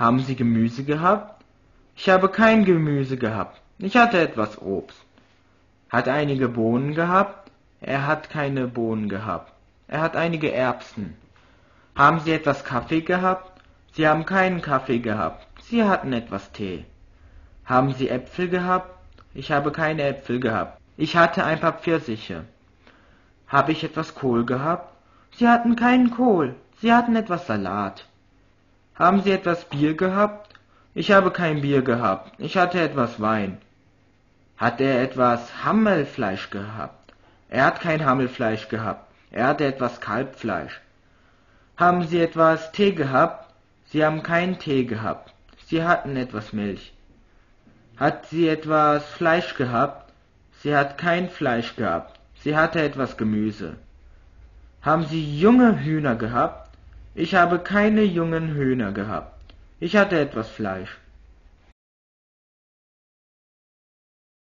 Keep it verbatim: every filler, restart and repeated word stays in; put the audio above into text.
Haben Sie Gemüse gehabt? Ich habe kein Gemüse gehabt. Ich hatte etwas Obst. Hat einige Bohnen gehabt? Er hat keine Bohnen gehabt. Er hat einige Erbsen. Haben Sie etwas Kaffee gehabt? Sie haben keinen Kaffee gehabt. Sie hatten etwas Tee. Haben Sie Äpfel gehabt? Ich habe keine Äpfel gehabt. Ich hatte ein paar Pfirsiche. Habe ich etwas Kohl gehabt? Sie hatten keinen Kohl. Sie hatten etwas Salat. Haben Sie etwas Bier gehabt? Ich habe kein Bier gehabt. Ich hatte etwas Wein. Hat er etwas Hammelfleisch gehabt? Er hat kein Hammelfleisch gehabt. Er hatte etwas Kalbfleisch. Haben Sie etwas Tee gehabt? Sie haben keinen Tee gehabt. Sie hatten etwas Milch. Hat sie etwas Fleisch gehabt? Sie hat kein Fleisch gehabt. Sie hatte etwas Gemüse. Haben Sie junge Hühner gehabt? Ich habe keine jungen Hühner gehabt. Ich hatte etwas Fleisch.